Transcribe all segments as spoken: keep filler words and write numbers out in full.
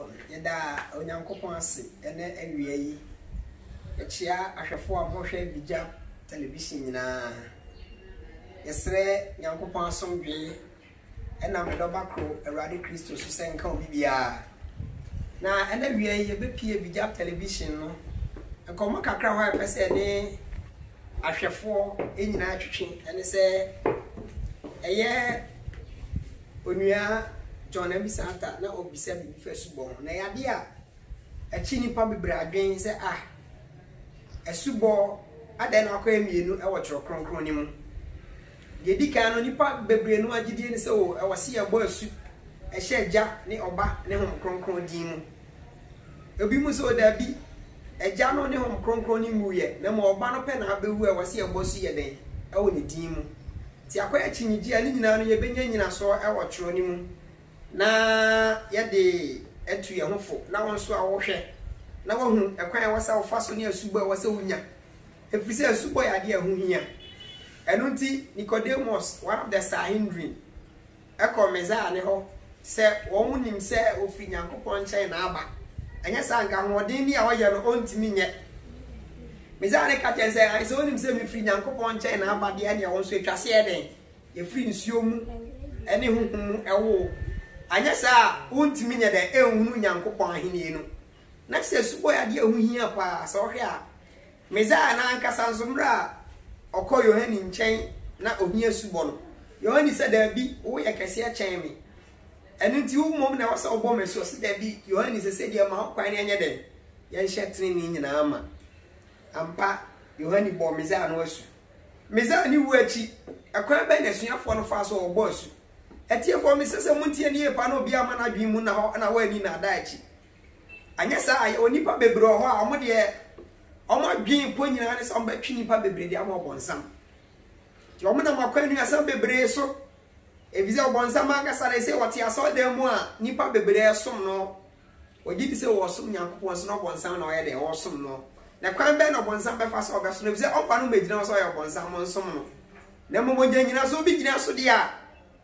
yeda onyankopon ase ene awie yi echia ahwefo a mohwe bidja television nyina yesre nyankopon asomdwe ena medoba kro Awurade Kristo so senka obibia na ene awie yi bepie bidja television no enkomo kakra ho epese ne ahwefo enyina atwetwe ene se eye onua John Ebisanta na obisa bi fesubo na yade a achi nipa bebre adwen se ah esubo adan na akwa emienu e wo kyero kronkron ni mu de dika no nipa bebre no agidie ni se o e wose ye bo asu e hye ja ne oba ne hom kronkron din mu obi mu so da bi eja no ne hom kronkron ni mu ye na mo oba no pe na abewu e wose ye bo su ye den e wo ne din mu ti akwa achi ni ji ani nyina no ye benya nyina so e wo kyero ni mu na yade etu ye hofo na wonso a wo hwe na wahu ekwan wasa wo faso ne asubo wasa wunya efise asubo yade ahu hia enu nti Nicodemus one of the Sahindrin eko meza ne ho se won nim se ofi Nyankopon nchen na aba anya sa nka hodin ni a woye no ontimi nye meza ne ka chen se ai so nim se mi fi Nyankopon nchen na aba de anya wonso etwase e den e fi nsuo mu ene huhum ewo anya sa ontimi nye den ehunu Nyankopon ahini no na se subo ya de ahu hia pa so hwe a meza na anka sansomra okọ Yohani nchen na ohia subo no Yohani se da bi wo ye kese a chen me enu nti wo mom na wasa obo meso se da bi Yohani se se de ma kwan ne anye den ye nhye tene ni nyina ama ampa Yohani bo meza no asu meza ni wu achi akwan ba na suafo no fa so obo asu etiefo mi se se muntie ni e pa no bia ma na dwen mu na ho na wani na da achi anya sa ay onipa bebre ho a omo de omo dwen po nyina ne so mba twi nipa bebre de am obonsam ti omo na makwanu asam bebre so e vize obonsam anga sare se woti aso de mu a nipa bebre som no ogidi se wo som Nyankopon so no obonsam na oye de wo som no na kwan be no obonsam be fa so obeso no vize ofa no medina so oye obonsam mo som no na mo moja nyina so bi nyina so de a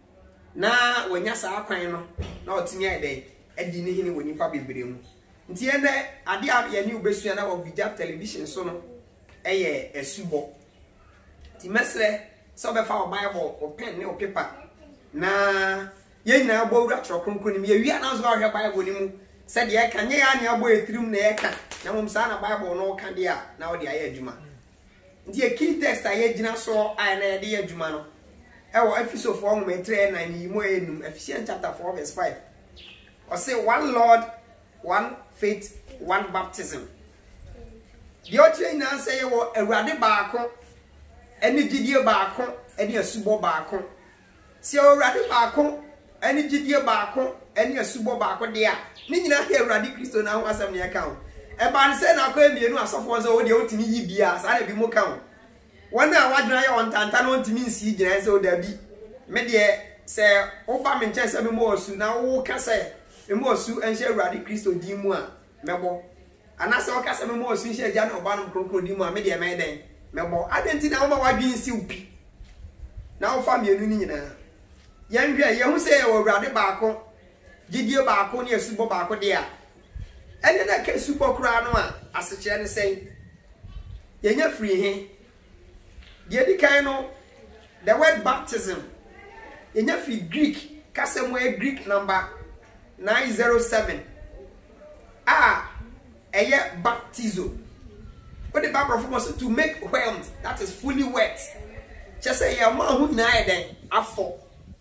na wanya sa kwan no na otimi ede edi ne hini woni fa bebre mu nti ene ade a ye ni obesua na wo bidja television so no eye esubo ti mesre so be fa o bible o pen ne o paper na ye nyina abo wura tro kronkron ni ye wi ana so ahwe bible ni mu se de e kan ye ya ne abo etrim na e kan na mum sa na bible no kan de a na wo de aye adwuma nti e key text a ye gina so a na de adwuma no e wo episode four mo metre na ni mo enum Ephesians chapter four verse five o say one Lord, one faith, one baptism. The other na say you Awurade baako, eni gidie baako, eni asubo baako. Se Awurade baako, eni gidie baako, eni asubo baako de a. Ni nyina he Awurade Kristo na ho asem ne aka ho. E ba ne se na akwa mienu asofo so wo de otimi yi bia, sa na bi mo ka ho. Wona a wadwena ye ontanta na ontimi nsi gina se o da bi. Me de se wo ba me nche se me mo osu na wo ka se emu osu enhye Awurade Kristo di mu a mebo anase o kase me mo osu nhye agya na oba no kronkron di mu a me de me den mebo adenti na wo ma wadwen si upi na wo fa mienu ni nyina yan hwe ye hu se ye Awurade baako gidie baako ne asubo baako de a ene na ka subo kura no a asechire ne sen ye nya free he de di kan no the word baptism ye nya free Greek kase mo e Greek number nine zero seven ah eye baptizo what the Bible refers to make whelmed, that is fully wet. Just say ya ma hu na ye den afọ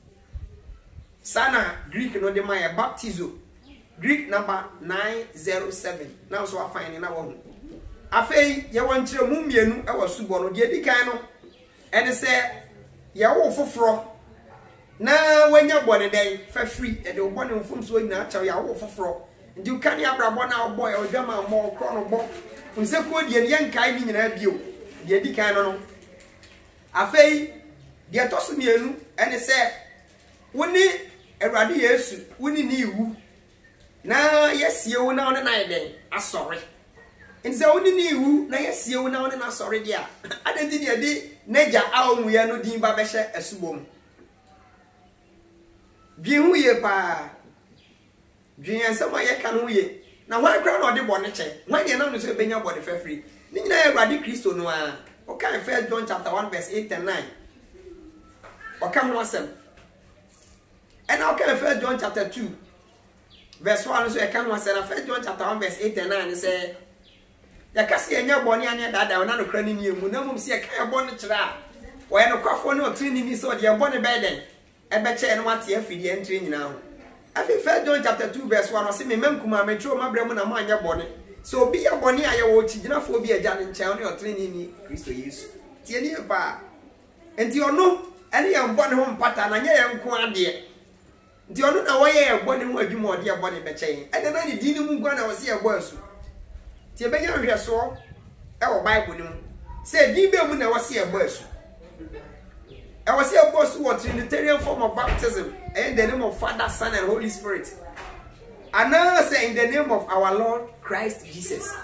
sana Greek no de ma ye baptizo Greek number nine zero seven now so I find na wo afei ye won kire mu mienu e wo subo no de dikan no ene se ye wo foforo na wanya bone den fa free e de bone mfum so nyina achaw ya wo foforo ndi uka ne abrabo na boy o dwama mo kro no bo nse ko die ne nkai ni nyina bio de dikan no no afei de tosu mienu ene se woni Awurade Yesu woni ni iwu na yesie wo na one na den asori nse woni ni iwu na yesie wo na one na asori dia adenti de de neja awu ya no din ba be hye asubom bi hu ye pa Dwen some ye kan ho ye. Na why cry no de bone che. When ye na no so benya body for free. Ni nyina Ewurade Kristo no a. O kan First John chapter one verse eight and nine. O kan ho asem. And o kan First John chapter two verse one so e kan ho asem. First John chapter one verse eight and nine say ya kasi enya bone anya dada na no kra ni emu na mum se e kan bone kira. O ye no kwafo no trini ni so de bone beden. E be che no wate afidi entri nyina ho. Afi First John chapter two verse one o se me mankuma me tro mabrem na mo anya bone. So be a bone aye wo chigina fo bi agya ne nche no trini ni Kristo Yesu. Tie ni ba. Enti ono ene ye bone ho mpata na nya ye nko ade. Enti ono na wo ye bone ho adwuma ode ye bone be che. Ene na ni di ni mu gwa na wo se ye gwa asu. Tie be nya hwe so e wo Bible ni mu. Se di be mu na wo se ye gwa asu. E wo se ye gwa asu what Trinitarian form of baptism in the name of Father, Son and Holy Spirit. And now say in the name of our Lord Christ Jesus.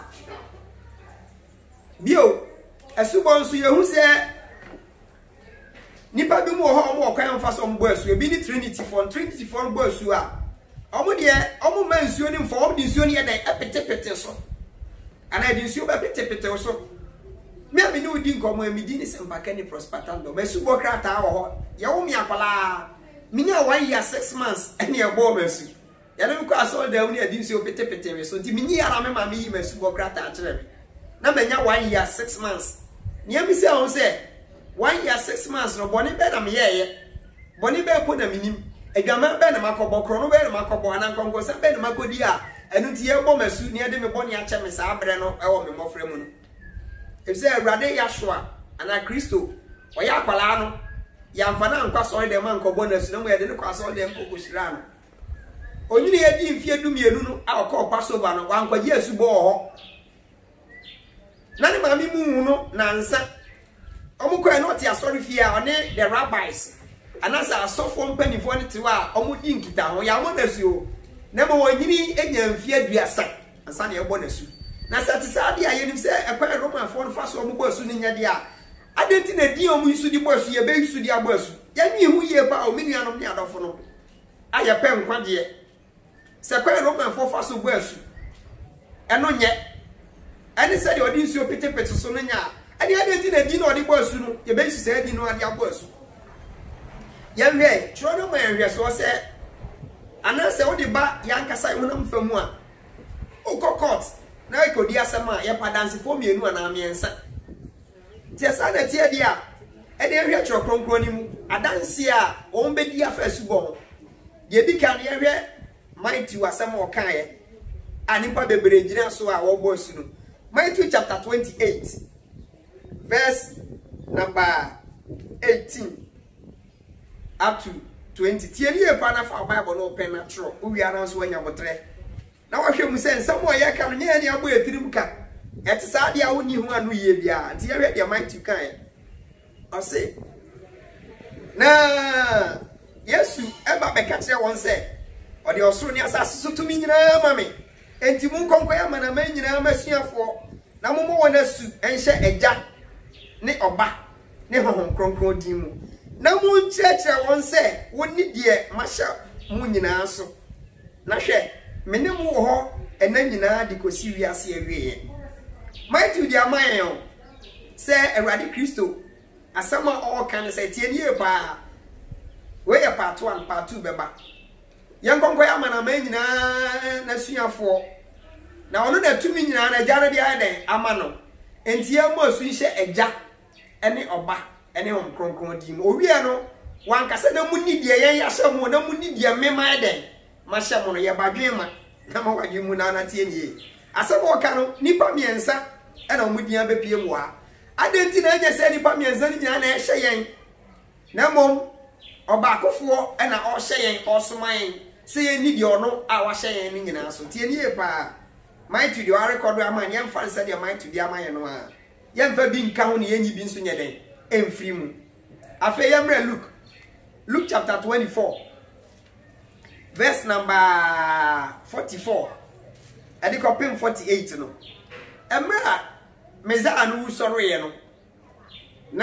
Bio, asubon so yehu se nipa bi mu ho mo kwan fa so mbo asu e bi ni Trinity for Trinity for mbo asu a omo de omo man nsuo ni mfo omo de nsuo ni e dan epetepete so ana de nsuo ba petepete so me abi ni odi nkomo e mi di ni se mpaka ni Prosper Tandoh masubo krata wo ho ye wo mi akwala minya one year six months ene e bo masu ya dem ko aso da uni adi nsuo petepete so nti minyi ara me ma me yi masubo krata a kire na menya one year six months niam bi se on se one year six months no boni be na me ye boni be ko na minim adwama be na makobo kro no be na makobo ana nkonko se be na makodi a enu ti ye bo masu ni ade me boni a che me sa abre no e wo me mofre mu no e se Ewurade Yahshua ana Kristo o ya kwala no ya mfana nkwa so de man kobo na su na mo ye de ne kwa so de nkoko shira no onyini ye di mfie du mienu no a okọ Passover no wa nkwa Yesu bo ho na ne mami mu no na nsa omukwa no ti asori fie a one the rabbis anasa asofo mpanifo ne tiwa omu di nkita ho ya mo na su o na mo onyini enya mfie aduasa ansa na ye bo na su na satisa ade aye nim se ekwa Roman fo no fa so omu bo su ni nyade a adenti na di omu isu di bo su ye be isu di abo su ya nwi hu ye ba o menuanom ni adofo no aye pe nkwa de se kwa Roman fo fa so bo asu eno nye ani se de odi nsuo petepete so no nya ani adenti na di na odi bo asu no ye be isu se di no adi abo asu ya hwe tro no ma hwe so se ana se odi ba ya nkasa honam famu a ukokot na ikodi asema ye padansi fo mienu ana miensa tie sa na tie dia e de hwe tro kronkron ni mu adansi a on be di afa subo ye bi kan ye hwe mighty wasema o kan ye anipa bebre gina so a wo bo asu no Matthew chapter twenty-eight verse number eighteen up to twenty. Tieni e pa na fa Bible no pen na tro. Uwi ara so anya botre. Na wo hwe mu se nsam o ye ka no nya ne abo etirim ka. Et sa dia woni hu anu ye bia. Nti ye hwe dia Matthew kan e. O se na Yesu e ba be ka kire won se o de osoro ni asase so tumi nyina ma me. Enti mu nkonko ya mana ma nyina ma suafo. Na mo mo wona su enhye eja ne oba ne honhom kronkron din mu. Na mu nchechire won se woni de mahya mu nyina so na hwe mene mu wo ho ena nyina de kosi wiase awie Matthew de amayen se Ewurade Kristo asama o kan se tie ni e pa we ya part one part two beba yan konko ya mana ma nyina na suafo na ono na tumi nyina na jare de aden amano enti amu asu hye eja ene oba ene hom kronkron di mu owie no wankase na munni de yen ya hye mu na munni de mema eden ma hye mu no ye badwen ma na ma wadwen mu na na tie nie asebo ka no nipa miensa ena omudian bepie mu a adenti na anya se nipa miensa ni nyina na hye yen na mom oba akofo ena o hye yen osoma yen se yen ni de ono a wa hye yen ni nyina so tie nie pa Mighty do record amani yem fan said your mind to the amani no a yem fa bi nka ho ne yenyi bi nso nyeden emfiri mu afa yem re Luke Luke chapter twenty-four verse number forty-four e de kopim forty-eight no emra meza anu soro ye no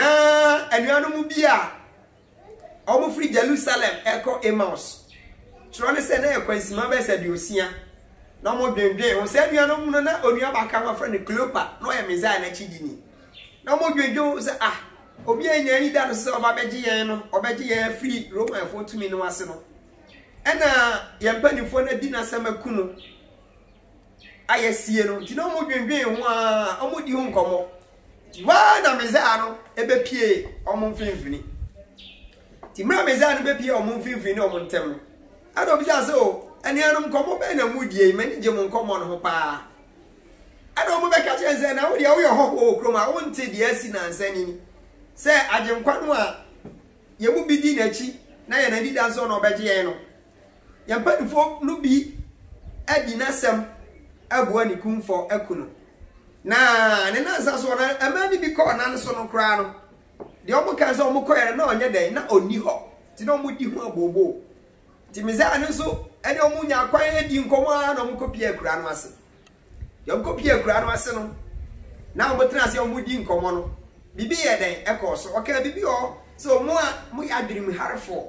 na anuanu mu bi a omo free Jerusalem eko Emmaus Trone se na ekwansima be se de osia na mo dwendwen ho se nua no mu na onua baka ma fra ne Cleopa no ye meza na chidini na mo dwendwen se ah obi anya ni da no se oba beji yen no obeji yen free Roman for to me no ase no ena ye mpanifo na di na samaku no ayesie no ti na mo dwendwen ho a omo di ho nkomo wa na meza no ebe pie omo mfimfini ti mra meza no be pie omo mfimfini omo ntem no ado bi ja so eni anum nkomo be na mudie mani je mo nkomo no ho pa ado mo be ka che nze na wo de wo yo ho kroma wo nte de asi na nsani ni se ajenkwa no a ye mu bi di na chi na ye na di dan so no obeje ye no ye mpanifo no bi adi na sem abuwa ni kumfo akuno na ne na nsa so na amani bi ko na so no kra no de omo kan so omo koyere na onye den na oni ho ti na omo di ho abobo ti meza anu so ene omo nya kwan edi nkomo a na omo kopie akura no ase yo kopie akura no ase no na omo tena ase omo di nkomo no bibi ye den eko so okay bibi o so mo a mo ya dream harfo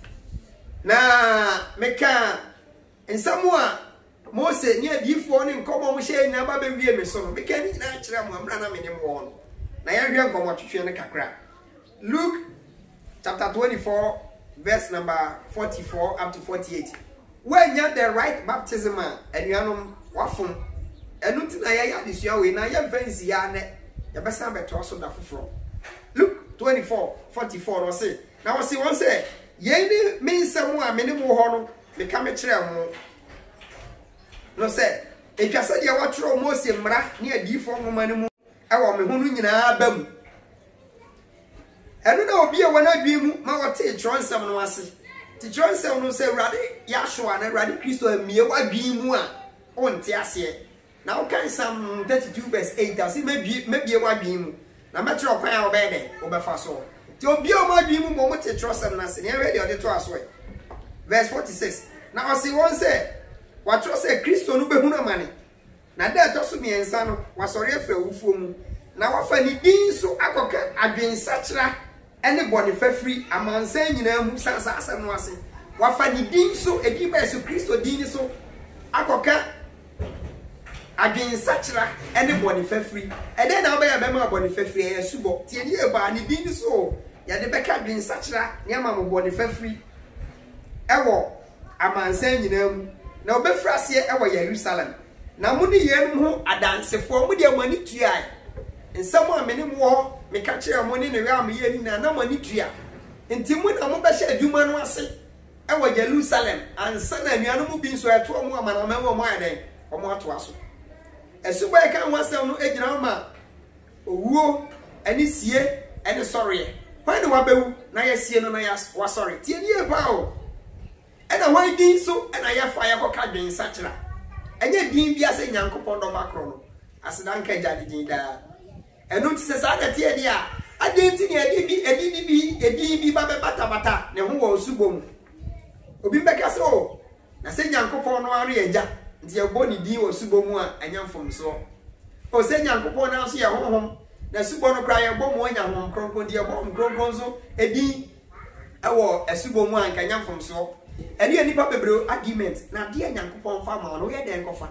na meka ensamu a Mose ni adifo ni nkomo mo hye na ba be wie me so no meka ni na kire mo amra na me ne mo no na ya hwe nkomo twetwe ne kakra Luke chapter twenty-four verse number forty-four up to forty-eight when you the right baptism and you know wafum enu tina ya ya disua we na ya fancy ya ne ya besa beto so da foforo Luke twenty-four forty-four no say na we say one say ye ni me nsam a me ne mo ho no me ka me kire mo no say e twasa de watro Mose mra ne adifo ngoma ne mu e wo me hunu nyina ba mu enu na obi e wana dwi mu ma wote tronsem no ase ti tronsem no say rade ya hwa na rade Kristo amie wa dwi mu a onte ase na wo kan Psalm thirty-two verse eight ase mebie mebie wa dwi mu na metro kwan a obede obefa so ti obi o ma dwi mu mo te tronsem na ase ne we de ode to aso verse forty-six na ose won say watro say Kristo no behunu amane na da to so miensa no wasori afra wufuo mu na wafa ni din so akoka adwensachira ene boni fafri amansan nyina mu sansa asem no ase wafa ni din so edi ba Yesu Kristo din so akoka adwensachira ene boni fafri ede na oba ya be ma boni fafri e subo tie ni e ba ni din so ya de beka adwensachira ne ama mo boni fafri ewo amansan nyina mu na obefrase ewo Jerusalem na mu ni yenu ho adansefo mu de amani tuai nsamo amene mu ho me ka kire mo ni ne wi am ye ni na na mani tua enti mu na mo be hye adwuma no ase ewo Jerusalem ansa na anuanu mu bi nso eto mo amana ma wo mo aden o mo ato aso esubo e kan wasem no egina ma owuo ani sie ene sɔre hwan ne wabewu na ya sie no na ya wasɔre tie nie pa o ena hwan din so ena ya fa ya koka dwen sachira enye din bia se Nyankopɔn do makro no asedanka gya din da enu ti se sa na tie dia adenti ne edi bi edi di bi edi bi ba be bata bata ne ho wo osubom obi beka se o na se Nyankopɔn no are agya nti e bo ni din wo subom a anyamfom so o se Nyankopɔn na so ye honhom na subo no kra ye bo mo anya honhom kronkron di e bo kronkron so edi ewo esubom a nka anyamfom so eri enipa bebro argument na de Nyankopɔn fa ma no ye den kofa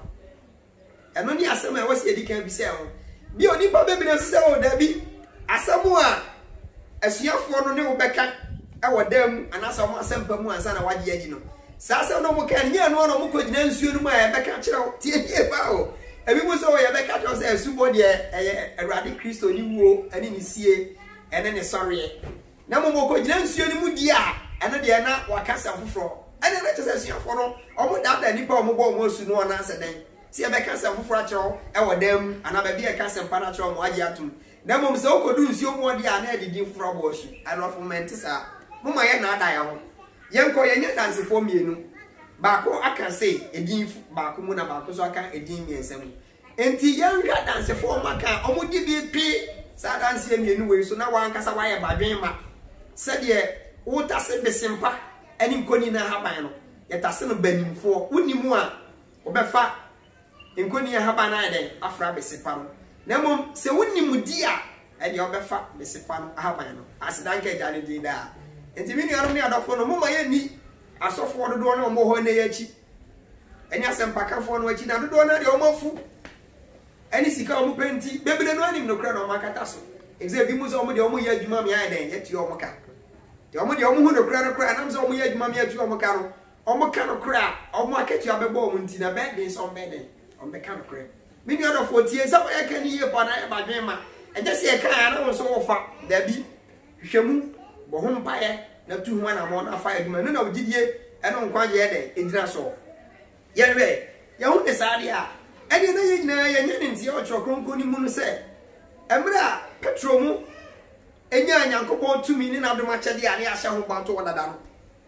eno ni asem e wasi edi kan bi se ho bi onipa bebro se o da bi asemu a asuafo no ne wo beka ewo dam anasa mo asempa mu ansa na waje agi no sa asem no mo kan nya no no mo ko gina nsuo no mu a e beka kire tie die ba o ebi mo so ye beka to se asubo de e Awurade Kristo ni wuo ani ni sie ene ne sɔre na mo mo ko gina nsuo no mu di a ene de na wakasa foforo ene na tese asuafo no omo da da nipa omo bo omo su no na ase den si e beka se foforo akire ewo dam ana ba bi e ka se mpa na akire mo waje atum na mom se okodu nsuo mu odi a na edidi foro bo su anofo mente sa moma ye na ada ya ho yenko ye nya dansefo mienu baako aka se edin baako mu na baako so aka edin miensam enti yenhwa dansefo maka omudi bi pi sa danse mienu we so na wankasa waye badwen ma se de wo tase besimpa ani nkoni na haban no ye tase no banimfo wonimu a obefa nkoni ya haban na den afra besimpa no na mom se wonimu di a e de obefa besimpa no haban no asidanka jale di da enti mi nuanom ne adofo no moma ye ni asofo dodo na omo ho na yachi eni asempakafo no achi na dodo na de omo fu eni sika omo penti bebele no anim no kra na omo kata so exe bi mu so omo de omo ya adwuma me ayi den yeti omo ka de omo de omo hu no kra no kra na so omo ya adwuma me yeti omo ka no omo ka no kra omo aketu abebo omo nti na bed den so bed omo be ka no kra me ni odo forty so ya ka ni ye pa na e ba dwen ma e je se ka ya na so wo fa da bi hwemu bo ho mpa ye na tu hu na mo na fa adwuma no na ogidie e no nkwa ye den edina so ye we ye hu ne sare a e de na ye nyina ye nya ne nti ye o chokronko ni mu no se emra petro mu enya nyankopon tumi ni na doma chede a ne ahye ho banto wodada no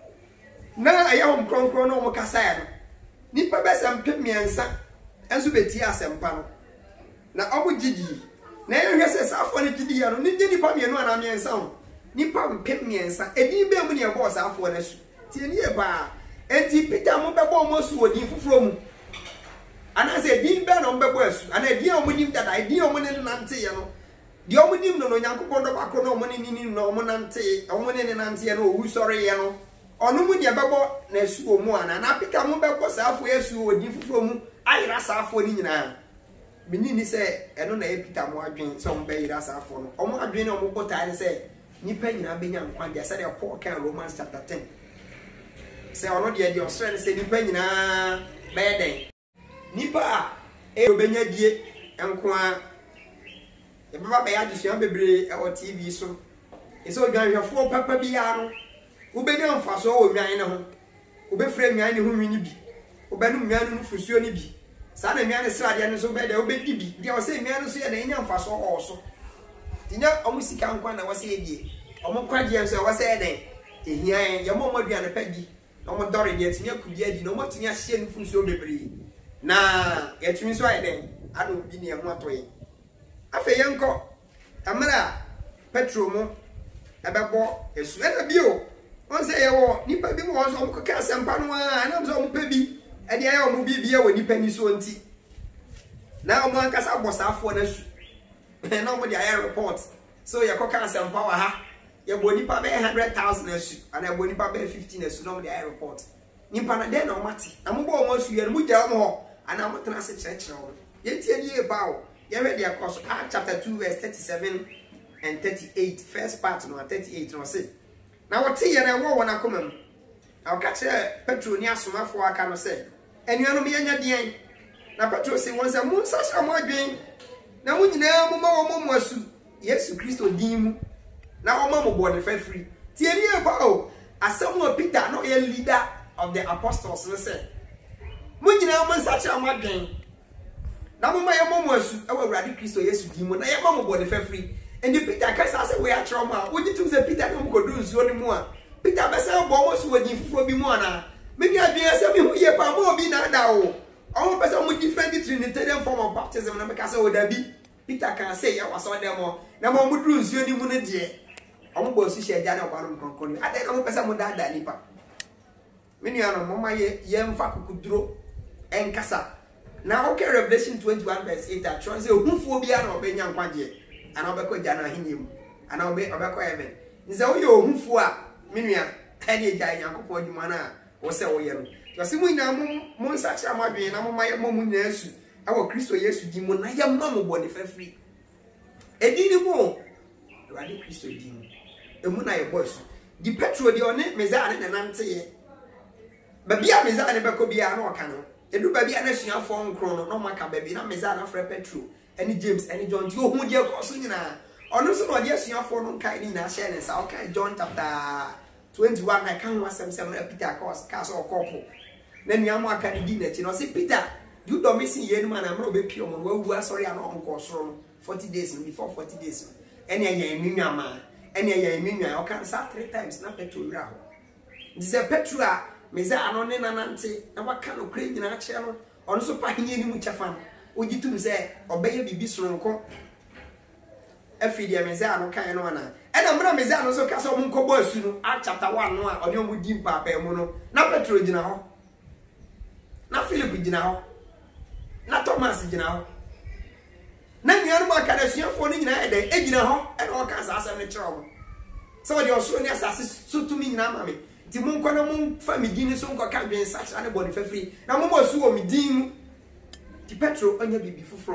na aye ho kronkron no mo kasa ya no nipa besam pemiensa enso beti asempa no na obo gigi na ye hwe se safo ne gigi ya no ni nipa mienu ana miensa ho nipa pemiensa edi be mu ne ebo safo na su tie ni e ba enti Peter mo bebo mo su odin fufuro mu ana se din be no mbebo asu ana edi omo nim dada edi omo ne nante ye no di omo nim no no Nyankopon do bakro no omo ne ni no omo nante omo ne ne nante ye no owu sori ye no onu mu de bebo na asu omu ana na Peter mo bebo safo asu odin fufuro mu ayira safo ni nyina bini ni se eno na e Peter mo adwen se omo be yira safo no omo adwen na omo botare se nipa nyina be nya nkwa dia se de Paul kan Romans chapter ten se ono de de osre se nipa nyina be den nipa e obenya die enkoa e baba be ya disua bebre e o T V so e so dwanhwefo papa bi ya no ubenya mfaso o nwan ne ho ubefre nwan ne ho nwini bi ubenu nwan no fusuo ne bi sa na nwan ne srade ne so be de obedi bi de o se nwan no so ye na nya mfaso o so tinya omusika nkwa na wase edie omo kwaje so wase eden ehia ye mo modua ne pagi omo dore de tinya kubia di no mo tinya hye ne fusuo bebre na yetumi so ayeden ado bi ne ho atoye afa yenko amara petro mo ebebo esu na bio on say yewo nipa bi mo so mo ka sempa no a na so mo pa bi e de ayo mo bi bi e wo nipa ni so nti na mo ankasa bosafo na su na mo de ayo report so ye ko ka sempa wa ha ye bo nipa be one hundred thousand asu ana bo nipa be fifteen asu na mo de ayo report nipa na de na o mate na mo bo mo su ye mo gya mo ho ana mo tena se chire chire wo ye tie ye ba wo ye read the course Acts chapter two verse thirty-seven and thirty-eight first part no thirty-eight no say na what ye na wo wona komam na ka kire Petro ni asomafo aka no say enuanu me nya den na Petro say won say mun sa sha mo adwen na mun nyina mo ma wo mo asu Yesu Kristo din mu na wo ma mo body for free tie ni e ba o asem o Peter no ye leader of the apostles no say mun nyina mo sa sha mo adwen na mo ma ye mo mo asu e wo Awurade Kristo Yesu din mu na ye ma mo body for free. And the Peter Kasa say we are trauma. What did you say Peter come go do so ni mo? Peter be say bo mo so wadi fufu bi mo na. Maybe I be say me hu ye pa mo bi na da o. All person mo different Trinitarian form of baptism na me ka say o da bi. Peter can say ya was dem o. Na mo mo do so ni mo na de. O mo bo su she ja na kwa no konkon. Ade ka mo person mo da da nipa. Me nua no mo ma ye ye mfa kukuduro enkasa. Na okay Revelation twenty-one verse eight a try say ohufuo bi a na obenya nkwaje. And I'll be called Jana Hinim, and I'll be a back heaven. Is all your home for Minia, any giant uncle Jumana, or so yellow. Just we now, Monsacha Mabi, and I'm my mom nurse, our Christo yes, Jimon, I am mamma body for free. A dinner more, Radi Christo Jim, the moon I was. The petrol the on it, Mezan and Nancy. But be a Mezan and Bacobia no canoe. A do baby and a senior phone chrono, no maca baby, no Mezan for petrol. Any James, any John, you who dear Cosina. Or no, so yes, your phone kind in a share and so okay, John chapter twenty-one. I can't want some seven Peter cost castle or couple. Then Yama can dinner, you know, say Peter, you don't miss yen man, I'm not be pure, we are sorry, I'm on course from forty days before forty days. Any a minya man, any a minya, I can start three times, not petrol. This is a petrol, Miss Anon and Nancy, and what kind of crazy in our channel, on so packing any much fan. Oji tum say obey bibi soronko afidi ameza no kan no na e na mra meza no so ka so monko bo asu no Acts chapter one no a odi omo di mpa pa mu no na Petro gina ho na Philip gina ho na Thomas gina ho na nyaru ma ka da suafo no gina e de e gina ho e na o ka sa asem ne kire ho so de oso ni asase so tumi nyina ma me ti mun kono mun fa mi din so nko ka dwen sacha ne body fafiri na mo mo su o mi din mu ti Petro onya bibi fufuro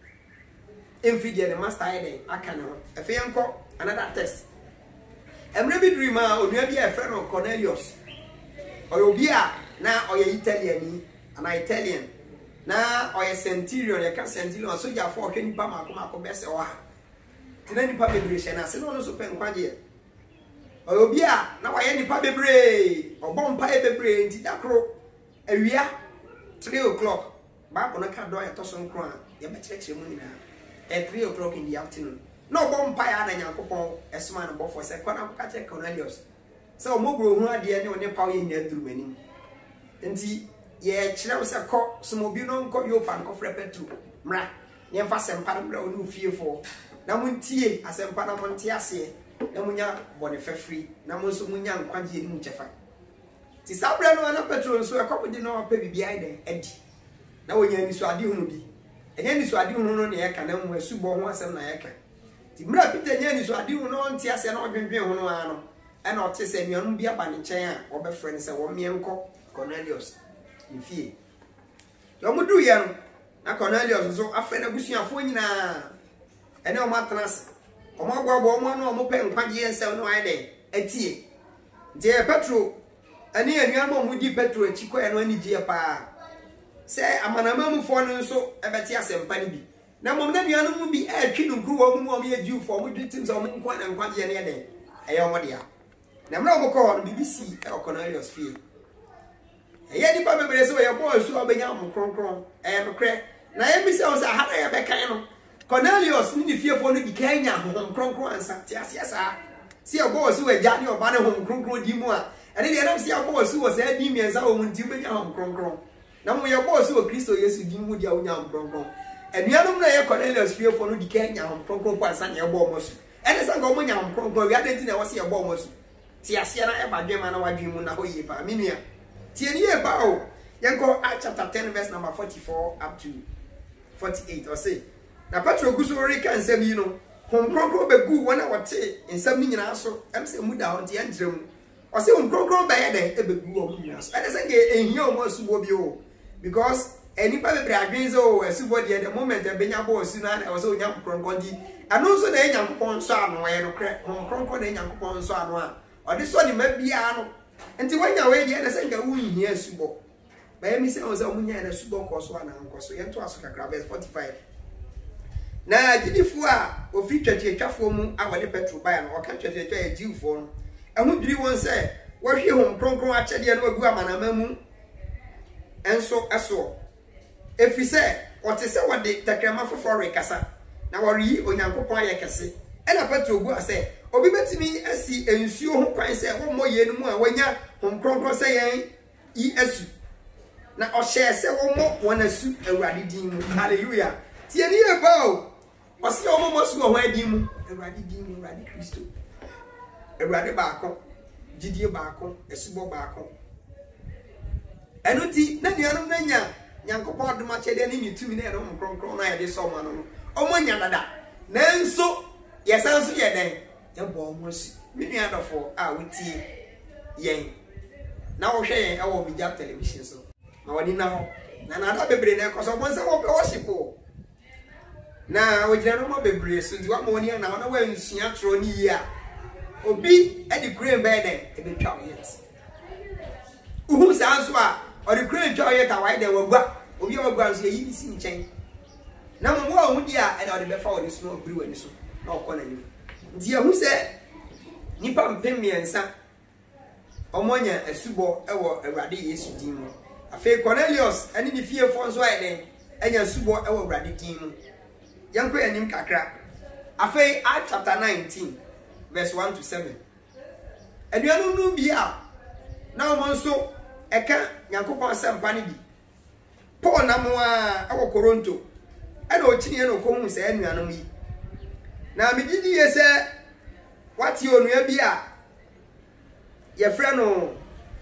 emfi de the master ide aka no efe enko another test emre bi dream a onua bi e friend of Cornelius oyobi a na oye Italian ana Italian na oye centurion ye ka centurion so ja fo hwe nipa mako mako bese o ha tina nipa bebre hye na se no no so pen kwaje oyobi a na waye nipa bebre obon pa e bebre nti dakro awia three o'clock ba ko na ka do ya to so nkro a ye be chekire mu nyina at three o'clock in the afternoon no obon pa ya na Nyankopon esma no bofo se kwana ko ka check Cornelius so mo bro hu ade ne one pa ye nya duru manim nti ye kire wo se ko so mo bi no nko yo pa nko fre Petro mra ne mfa sempa no bra onu fie fo na muntie asempa na montie ase na munya bone fafri na mo so munya nkwaje ni mu chefa ti sabra no na Petro nso e ko di no pa bibia ide edi na wonya ni so ade hunu bi enye ni so ade hunu no ne ye ka na mu asubo ho asem na ye ka ti mra Peter nye ni so ade hunu no ntie ase na odwenwen ho no ano e na ote se nuanu bi aba ne chen a obefre ne se wo mienko Cornelius ifie yo mudu ye no na Cornelius nso afre na busuafo nyina ene o matras o mo gwa bo mo no mo pe nkwaje ensem no ayde atie je Petro ani anuamo mu di Petro achiko e no ani gie pa se amanamamu fo no nso ebeti asempa ni bi na mom na nuanu mu bi e twi no nkruwo mu mo ye jiu fo mo dwitim so mo nkwa na nkwaje ne de eye o mo dia na mra mo ko no B B C e Cornelius fie eye di pa bebere so ye bo asu obenya mo kronkron e no kre na ye mi se o sa hada ye be kan no Cornelius ni fie fo no di Kenya ho kronkron ansa ti asiasa si e bo asu we ja ni oba ne ho kronkron di mu a ene de na si e bo asu wo sa di mi ensa wo mu ti benya ho kronkron na mo ye bo asu wo Kristo Yesu di mu dia wo nya ho kronkron enuanum na ye Cornelius fie fo no di Kenya ho kronkron po ansa ne e bo mo su ene sa go mo nya ho kronkron wi adenti na wo se e bo mo su ti asia na e ba dwen ma na wadwen mu na ho ye pa minua ti eni e ba o yenko Acts chapter ten verse number forty-four up to forty-eight or say na Petro guso reka nsem yi no hom kronkron begu wona wote nsem ni nyina so em se mu da ho ti entrem o se hom kronkron ba ye de e begu o mu nyina so ene se nge ehia o mo asubo bi o because enipa bebre adwenze o asubo de the moment e benya bo osu na o se onya kronkron di ano so na Nyankopon so ano ye no kre hom kronkron na Nyankopon so ano a o de so ni mabia no enti wanya we de ene se nge wu hia asubo ba ye mi se o se o munya na asubo ko so ana nko so ye to aso kakra verse forty-five na jidifu a ofi twetwetwafo mu awale Petro ba ya no oka twetwetwa ya jiwfo no ehu diri won se wo hwe hom kronkron achede no agu amanama mu enso eso efi se ote se wode takrama foforo rekasa na wori Onyankopon aye kese ena Petro gu ase obi betimi asi ensuo ho kwan se wo moye no mu a wanya hom kronkron se yen yi asu na o hye se wo mo wona su awurade din mu hallelujah tie ni e ba o wasi o mo mo su ho adin mu awurade din mu awurade Kristo awurade baako gidie baako esubo baako enuti na nuanum na nya Nyankopon adoma chede ni mitumi na e no kronkron na ye de so ma no o mo nya dada nanso yesan so ye den ye bo mo su mi nua dofo a wutie yen na wo hwe yen e wo media television so na wani na ho na na da bebre na koso mo nsa wo pe worship o na ojira no mo bebre so ndi wa mo ni na na wa nsua tro ni yi a obi e di kure be den e be twa yet uhu sa so a o di kure twa yet a wai den wagua obi wagua so yi si nchen na mo mo hu di a e da o de be fa o de so no bri wani so na o ko na ni ndi e hu se nipa mpemiensa omonya asubo e wo Awurade Yesu din mu afi Cornelius ani ni fie fo nso ai den enya subo e wo Awurade din mu yanko yanim kakra afi Acts chapter nineteen verse one to seven aduanu nu bia na mo nso eka Nyankopon asempa ne bi Paul na mo a e wo Koronto e na o chini e na ko hu se anuanu yi na megidi ye se wati onua bi a ye frɛ no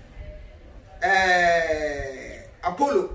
eh Apollo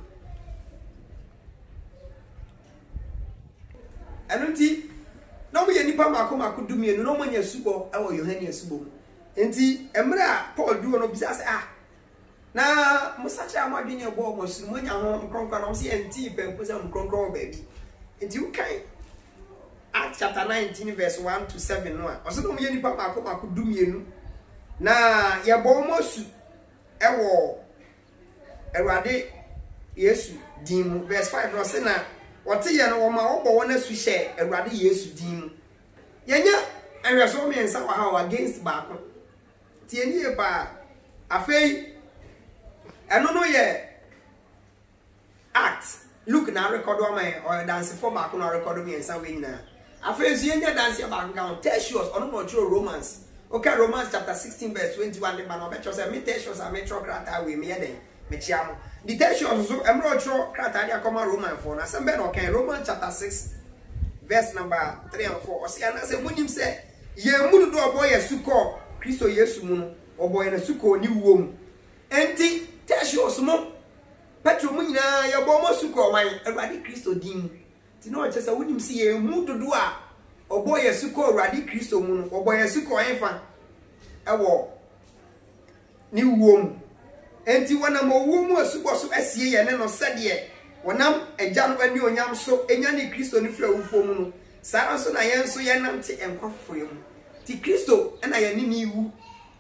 anunti no mo ye nipa mako mako dumienu no mo nya subo e wo Yohane asubo mu enti emra Paul du no bisa say ah na musacha amadwene ebo mo suru mo nya ho nkronkron no se enti pempo se nkronkron baabi enti ukai Acts chapter nineteen verse one to seven no a oso no ye nipa maako maako dumienu na ye bo mo su ewo Erade Yesu din verse five no say na wote ye no wo ma wo bo wona su hye Erade Yesu din yenya ahweso me nsa wa ha against baako tie ni e ba afei eno no ye Acts look na record o my or dance for baako na record me nsa we nyina afei so yenya dance baako kan Tertius ono no tro Romans okay Romans chapter sixteen verse twenty-one the man obecho say me Tertius am tro krata we me yeden me chiam the Tertius so emro tro krata dia come Roman for na say be no kan Romans chapter six verse number three and four o say na say munim say ye mudu do obo ye suko Kristo Yesu mu no obo ye na suko ni wom enti Tertius mo Petro mu nyina ye bo mo suko man Erade Kristo din ti no che say munim say ye mudu do a obo ye suko Erade Kristo mu no obo ye suko enfa ewo ni wom enti wana mo wom asuko so asie ye ne no sede wonam agya no ani onyam so enya ni Kristo ni fra wufo mu no sara so na ye nso ye nam te enkwafo mu ti Kristo na ye ni ni wu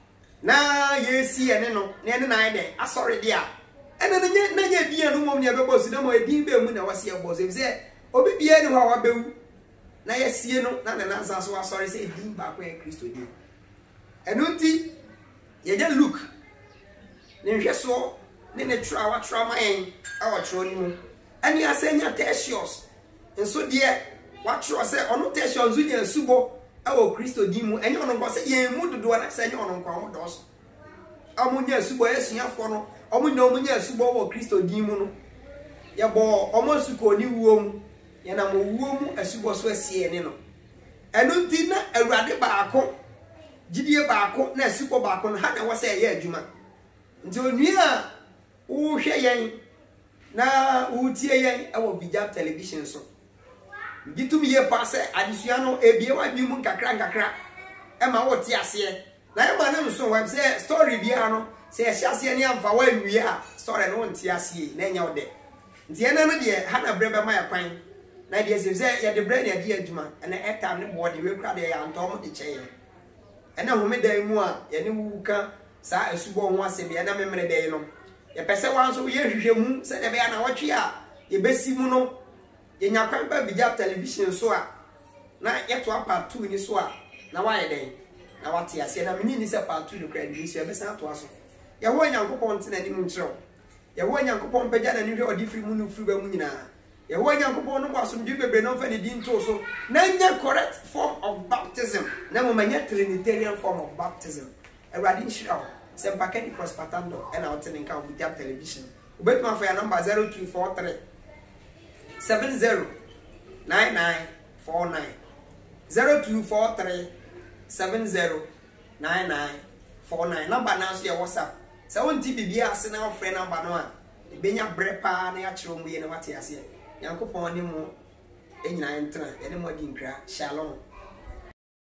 na ye si ye ne no ne ne na ide asori dia ena na nye na nye bia no mom ne bebo si na mo edin be mu na wase ebo se se obi bia ni ho wa bewu na ye sie no na na na nsa so asori se edin ba kwa Kristo di enu nti ye je look ne hweso ne ne tra wa tra man awa tro ni mu ani asenya Tertius nso de wa tro se ono Tertius zu nya subo awo Kristo di mu enye ono ngo se ye mu dodo na se enye ono nkwa mo dos amunya subo esuafo no omunya omunya subo wo Kristo di mu no ye bo omo suko ni wuom ye na mo wuom asubo so asie ne no enu nti na Awurade baako gidie baako na asubo baako no ha na wo se ye adwuma nti onua wo hwe yen na wo tie yen awo Bijab television so gitum ye passe adisua no ebie wa bi mu kakra kakra e ma wo tie ase na e ma na so web say story bia no say e hye ne amfa wa nwie a story no ntie ase na enya wo de nti ena no de ha na brebe ma ya kwan na de se say ye de bre na de adwuma na e time ne bo de we kra de ya nto mo de cheye ena home dan mu a ye ne wuka sa asubo ho ase bia na memre de no ye pese wan so ye hwehwe mu se de bia na wotwe a ye besi mu no ye nyakwan ba Bijab television so a na ye to part two ni so a na wa ye den na wate ase na mini ni se part two no kra ni so ye besa to aso ye ho nyankopon tena ni mu nkyerɛw ye ho nyankopon pagya na ni hwe odi firi mu no firi ba mu nyina ye ho nyankopon no boaso ndi bebe no fa ni din to so na nya correct form of baptism na mo manya trinitarian form of baptism Erade nhyira se Evangelist Prosper Tandoh and out in ka Bijab television ubetuma for your number zero two four three seven zero nine nine four nine zero two four three seven zero nine nine four nine number now so your WhatsApp so won ti bibia ase na friend number no a e benya brepa na ya kyerɛ mu ye na wate ase yankopɔn ne mu enyina entra ene mo di nkra shalom.